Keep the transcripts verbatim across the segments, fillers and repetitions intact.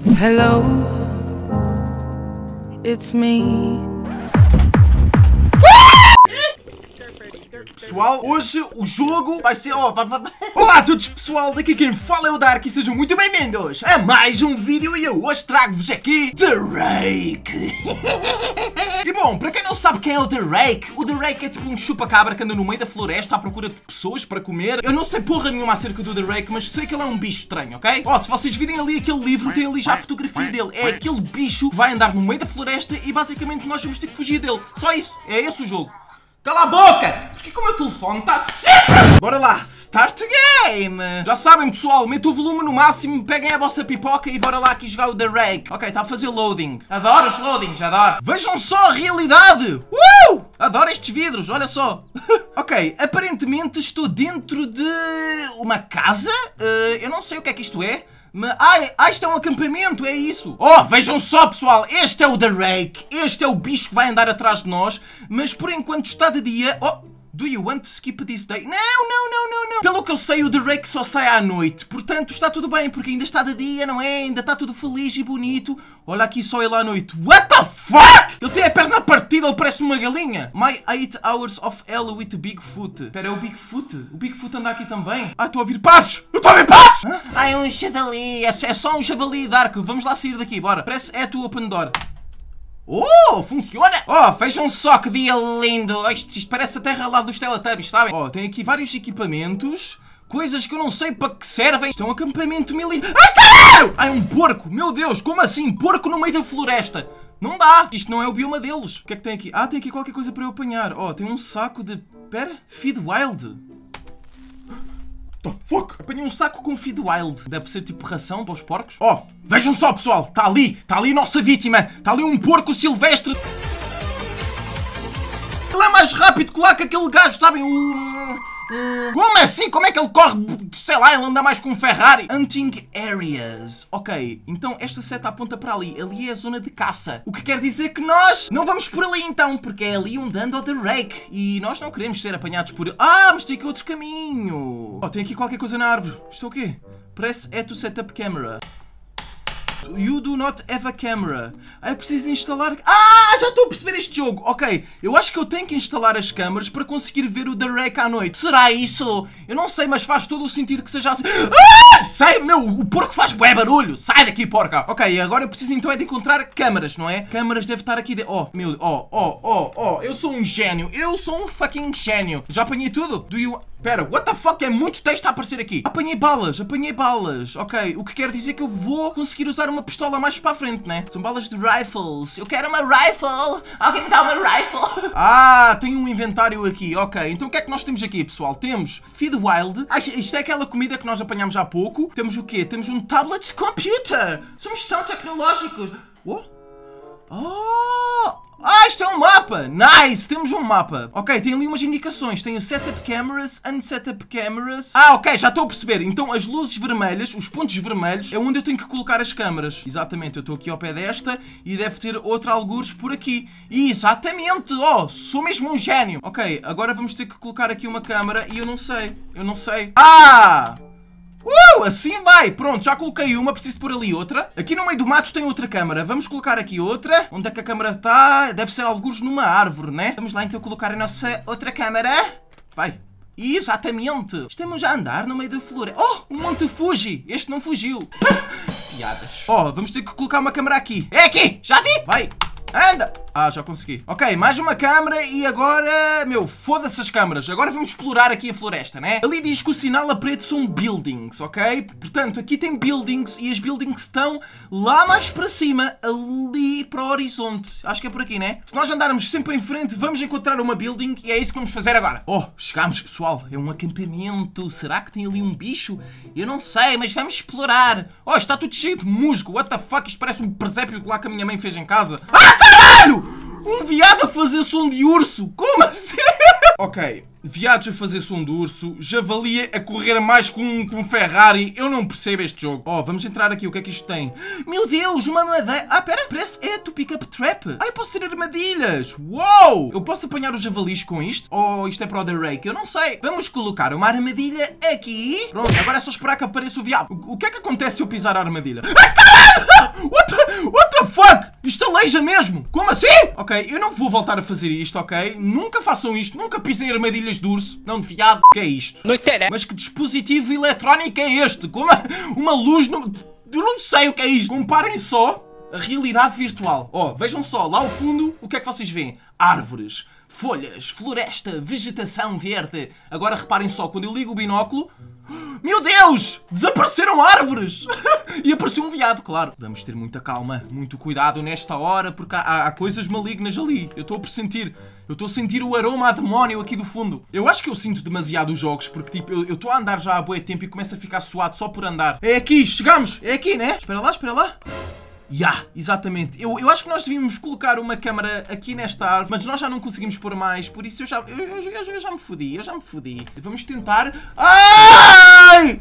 Hello, it's me. Pessoal, hoje o jogo vai ser... Oh, vai, vai. Olá a todos pessoal, daqui quem fala é o Dark e sejam muito bem-vindos a mais um vídeo e eu hoje trago-vos aqui The Rake. E bom, para quem não sabe quem é o The Rake, o The Rake é tipo um chupa-cabra que anda no meio da floresta à procura de pessoas para comer. Eu não sei porra nenhuma acerca do The Rake, mas sei que ele é um bicho estranho, ok? Ó, oh, se vocês virem ali aquele livro, tem ali já a fotografia dele. É aquele bicho que vai andar no meio da floresta e basicamente nós vamos ter que fugir dele. Só isso, é esse o jogo. Cala a boca! Porque como o meu telefone está sempre... Bora lá, start the game! Já sabem pessoal, metam o volume no máximo, peguem a vossa pipoca e bora lá aqui jogar o The Rake. Ok, está a fazer loading. Adoro os loadings, adoro. Vejam só a realidade! Uh! Adoro estes vidros, olha só. Ok, aparentemente estou dentro de uma casa. Uh, eu não sei o que é que isto é. Mas, ai, ai, isto é um acampamento, é isso. Oh, vejam só pessoal, este é o The Rake. Este é o bicho que vai andar atrás de nós. Mas por enquanto está de dia. Oh, do you want to skip this day? Não, não, não, não, não. Pelo que eu sei o The Rake só sai à noite. Portanto está tudo bem, porque ainda está de dia, não é? Ainda está tudo feliz e bonito. Olha aqui só ele à noite. What the fuck? Ele tem a perna partida, ele parece uma galinha. My eight hours of hell with Bigfoot. Espera, é o Bigfoot? O Bigfoot anda aqui também? Ah, estou a ouvir passos! Eu estou a ouvir passos! Ah, é um javali. É, é só um javali Dark. Vamos lá sair daqui, bora. Parece é tu open door. Oh, funciona! Oh, vejam só que dia lindo! Isto, isto parece a terra lá dos Teletubbies, sabem? Oh, tem aqui vários equipamentos. Coisas que eu não sei para que servem. Isto é um acampamento militar. Ai, caralho! Ai, um porco! Meu Deus, como assim? Porco no meio da floresta? Não dá! Isto não é o bioma deles. O que é que tem aqui? Ah, tem aqui qualquer coisa para eu apanhar. Oh, tem um saco de... Pera, Feed Wild. The fuck? Apanhei um saco com Feed Wild. Deve ser tipo ração para os porcos. Oh, vejam só pessoal, está ali, está ali a nossa vítima. Está ali um porco silvestre. Ele é mais rápido que lá que aquele gajo, sabem? Um... Como assim? Como é que ele corre? Sei lá, ele anda mais com um Ferrari. Hunting areas. Ok, então esta seta aponta para ali. Ali é a zona de caça. O que quer dizer que nós não vamos por ali então, porque é ali onde anda o The Rake. E nós não queremos ser apanhados por ele. Ah, mas tem aqui outro caminho. Oh, tem aqui qualquer coisa na árvore. Isto é o quê? Press E to set up camera. You do not have a camera. Ah, é preciso instalar... Ah, já estou a perceber este jogo. Ok, eu acho que eu tenho que instalar as câmaras para conseguir ver o The Rake à noite. Será isso? Eu não sei, mas faz todo o sentido que seja assim. Ah, sai, meu, o porco faz bué barulho. Sai daqui, porca. Ok, agora eu preciso então é de encontrar câmaras, não é? Câmaras deve estar aqui de... Oh, meu... Oh, oh, oh, oh. Eu sou um gênio. Eu sou um fucking gênio. Já apanhei tudo? Do you... Pera, what the fuck? É muito texto a aparecer aqui. Apanhei balas, apanhei balas. Ok, o que quer dizer que eu vou conseguir usar uma pistola mais para a frente, né? São balas de rifles. Eu quero uma rifle. Alguém me dá uma rifle? Ah, tem um inventário aqui. Ok, então o que é que nós temos aqui, pessoal? Temos Feed Wild. Ah, isto é aquela comida que nós apanhámos há pouco. Temos o quê? Temos um tablet computer. Somos tão tecnológicos. Oh? Oh! Ah, isto é um mapa! Nice! Temos um mapa. Ok, tem ali umas indicações. Tem o Setup Cameras, Unsetup Cameras. Ah, ok, já estou a perceber. Então as luzes vermelhas, os pontos vermelhos, é onde eu tenho que colocar as câmaras. Exatamente, eu estou aqui ao pé desta e deve ter outra algures por aqui. Exatamente! Oh, sou mesmo um gênio. Ok, agora vamos ter que colocar aqui uma câmara e eu não sei. Eu não sei. Ah! Uh, assim vai, pronto, já coloquei uma, preciso pôr ali outra. Aqui no meio do mato tem outra câmara. Vamos colocar aqui outra. Onde é que a câmara está? Deve ser alguns numa árvore, né? Vamos lá então colocar a nossa outra câmara. Vai. Exatamente. Estamos a andar no meio da floresta. Oh, um Monte Fuji. Este não fugiu. Piadas. Oh, vamos ter que colocar uma câmara aqui. É aqui, já vi. Vai. Anda! Ah, já consegui. Ok, mais uma câmara e agora... Meu, foda-se as câmaras. Agora vamos explorar aqui a floresta, né? Ali diz que o sinal a preto são buildings, ok? Portanto, aqui tem buildings e as buildings estão lá mais para cima, ali para o horizonte. Acho que é por aqui, né? Se nós andarmos sempre em frente, vamos encontrar uma building e é isso que vamos fazer agora. Oh, chegámos, pessoal. É um acampamento. Será que tem ali um bicho? Eu não sei, mas vamos explorar. Oh, está tudo cheio de musgo. What the fuck? Isto parece um presépio lá que a minha mãe fez em casa. Ah, caralho! Um viado a fazer som de urso? Como assim? Ok, viados a fazer som de urso, javali a correr mais com um, com um Ferrari. Eu não percebo este jogo. Oh, vamos entrar aqui. O que é que isto tem? Meu Deus, uma madeira. Ah, pera, parece é do pick-up trap. Ah, eu posso ter armadilhas. Uou! Eu posso apanhar os javalis com isto? Ou isto é para o The Rake? Eu não sei. Vamos colocar uma armadilha aqui. Pronto, agora é só esperar que apareça o viado. O, o que é que acontece se eu pisar a armadilha? Ah, caralho! What the, what the fuck? Isto aleija mesmo. Como assim? Ok, eu não vou voltar a fazer isto, ok? Nunca façam isto. Nunca pisem armadilhas de urso. Não de viado. O que é isto? Não será? Mas que dispositivo eletrónico é este? Com uma, uma luz no... Eu não sei o que é isto. Comparem só a realidade virtual. Oh, vejam só. Lá ao fundo, o que é que vocês veem? Árvores, folhas, floresta, vegetação verde. Agora reparem só. Quando eu ligo o binóculo... Meu Deus! Desapareceram árvores! E apareceu um viado, claro. Vamos ter muita calma, muito cuidado nesta hora, porque há, há coisas malignas ali. Eu estou a pressentir. Eu estou a sentir o aroma a demónio aqui do fundo. Eu acho que eu sinto demasiado os jogos, porque tipo, eu estou a andar já há bué tempo e começo a ficar suado só por andar. É aqui, chegamos! É aqui, né? Espera lá, espera lá. Ya, yeah, exatamente. Eu, eu acho que nós devíamos colocar uma câmara aqui nesta árvore, mas nós já não conseguimos pôr mais, por isso eu já, eu, eu, eu, eu já me fodi, eu já me fodi. Vamos tentar... Ai!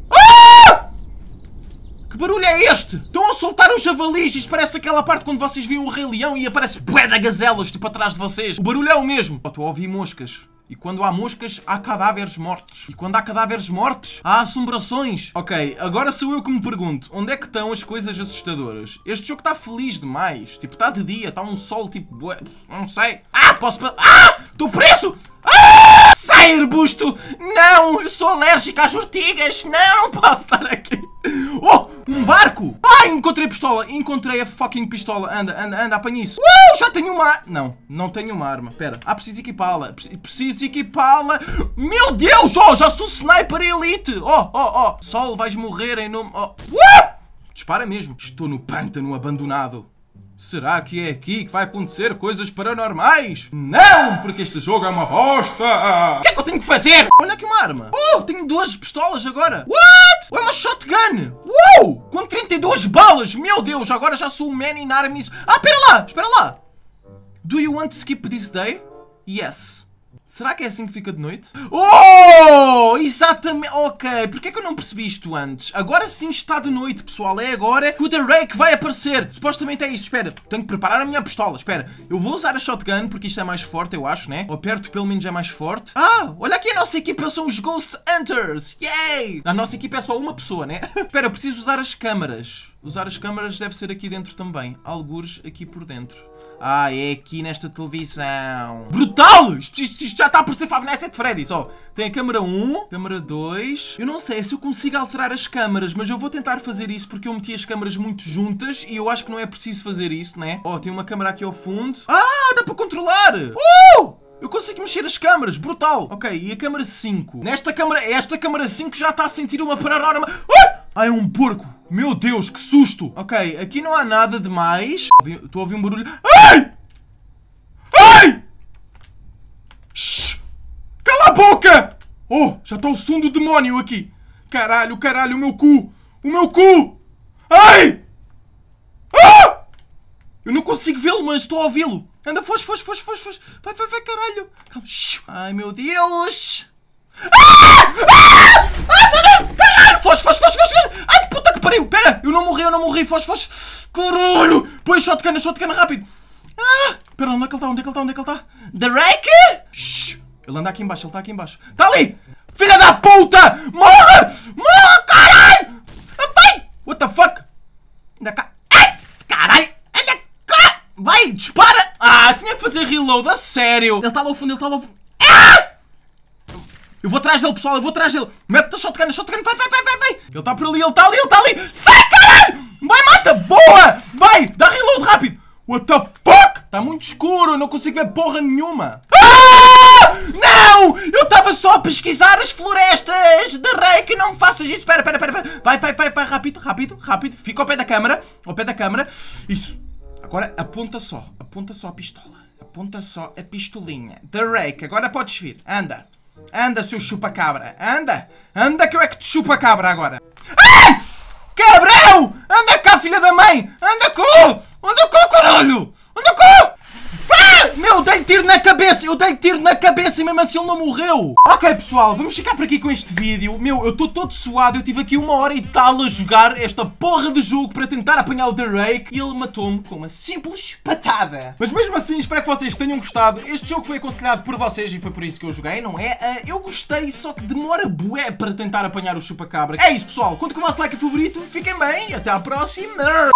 Ah! Que barulho é este? Estão a soltar os javalis, isto parece aquela parte quando vocês viram o Rei Leão e aparece bué de gazelas tipo atrás de vocês. O barulho é o mesmo. Oh, estou a ouvir moscas. E quando há moscas, há cadáveres mortos. E quando há cadáveres mortos, há assombrações. Ok, agora sou eu que me pergunto, onde é que estão as coisas assustadoras? Este jogo está feliz demais. Tipo, está de dia, está um sol tipo... Bué, não sei. Ah, posso... Ah! Estou preso! Ah! Sai, arbusto! Não, eu sou alérgico às ortigas. Não, não posso estar aqui. Oh, um barco! Ah, encontrei a pistola. Encontrei a fucking pistola. Anda, anda, anda, apanha isso. Uh, já tenho uma... Não, não tenho uma arma. Espera. Ah, preciso equipá-la. Preciso equipá-la. Meu Deus! Oh, já sou sniper elite. Oh, oh, oh. Sol, vais morrer em nome... Oh. Uh! Dispara mesmo. Estou no pântano abandonado. Será que é aqui que vai acontecer coisas paranormais? Não, porque este jogo é uma bosta! O que é que eu tenho que fazer? Olha aqui uma arma. Oh, tenho duas pistolas agora. What? É uma shotgun. Uou! Com trinta e duas balas. Meu Deus, agora já sou o man in armies. Ah, espera lá, espera lá. Do you want to skip this day? Yes. Será que é assim que fica de noite? Oh! Exatamente. Ok. Porquê é que eu não percebi isto antes? Agora sim está de noite, pessoal. É agora que o The Rake vai aparecer. Supostamente é isto. Espera. Tenho que preparar a minha pistola. Espera. Eu vou usar a shotgun porque isto é mais forte, eu acho, né? Ou perto pelo menos é mais forte. Ah! Olha aqui a nossa equipa. São os Ghost Hunters. Yay! A nossa equipa é só uma pessoa, né? Espera. Eu preciso usar as câmaras. Usar as câmaras deve ser aqui dentro também. Algures aqui por dentro. Ah, é aqui nesta televisão. Brutal! Isto, isto, isto já está a parecer Five Nights at Freddy's. Oh, tem a câmara um, câmara dois. Eu não sei se eu consigo alterar as câmaras, mas eu vou tentar fazer isso porque eu meti as câmaras muito juntas e eu acho que não é preciso fazer isso, né? Oh, tem uma câmara aqui ao fundo. Ah, dá para controlar! Uh! Eu consigo mexer as câmaras, brutal! Ok, e a câmara cinco? Nesta câmara, esta câmara cinco já está a sentir uma paranorma. Uh! Ah, é um porco! Meu Deus, que susto! Ok, aqui não há nada de mais. Estou a ouvir um barulho. Ai! Ai! Shhh! Cala a boca! Oh, já está o som do demónio aqui. Caralho, caralho, o meu cu! O meu cu! Ai! Ah! Eu não consigo vê-lo, mas estou a ouvi-lo. Anda, foge, foge, foge, foge, foge. Vai, vai, vai, caralho. Ai, meu Deus! Ah! Ah! Ah, caralho! Foge, foge, foge, foge! Ai, puta que pariu! Pera! Eu não morri, eu não morri! Foge, foge! Caralho! Põe shotgun, shotgun rápido! Ah! Pera, onde é que ele está? Onde é que ele está? Onde é que ele está? The Rake? Shhh! Ele anda aqui embaixo, ele está aqui embaixo. Está ali! Filha da puta! Morre! Morre, caralho! Vai! What the fuck? Anda cá! Ai, caralho! Anda cá! Vai, dispara! Ah, tinha que fazer reload, a sério! Ele está lá ao fundo, ele está lá ao fundo. Ah! Eu vou atrás dele, pessoal, eu vou atrás dele. Mete a shotgun, a shotgun, vai, vai, vai, vai, vai. Ele está por ali, ele está ali, ele está ali. Sai, caralho! Vai, mata, boa! Vai, dá reload rápido. What the fuck? Está muito escuro, eu não consigo ver porra nenhuma. Ah! Não! Eu estava só a pesquisar as florestas de Rake, não me faças isso. Espera, espera, espera. Vai, vai, vai, vai, rápido, rápido, rápido. Fica ao pé da câmara, ao pé da câmara. Isso. Agora aponta só, aponta só a pistola. Aponta só a pistolinha. The Rake, agora podes vir, anda. Anda, seu chupa-cabra, anda! Anda que eu é que te chupa-cabra agora! Ai! Cabrão! Anda cá, filha da mãe! Anda cá! Anda cá, caralho! Anda cá! Vai! Meu, dei tiro na cabeça. Eu dei tiro na cabeça e mesmo assim ele não morreu. Ok, pessoal, vamos ficar por aqui com este vídeo. Meu, eu estou todo suado. Eu tive aqui uma hora e tal a jogar esta porra de jogo para tentar apanhar o Drake e ele matou-me com uma simples patada. Mas mesmo assim, espero que vocês tenham gostado. Este jogo foi aconselhado por vocês e foi por isso que eu joguei, não é? Uh, eu gostei, só que demora bué para tentar apanhar o chupa-cabra. É isso, pessoal. Conto com o vosso like favorito. Fiquem bem e até à próxima.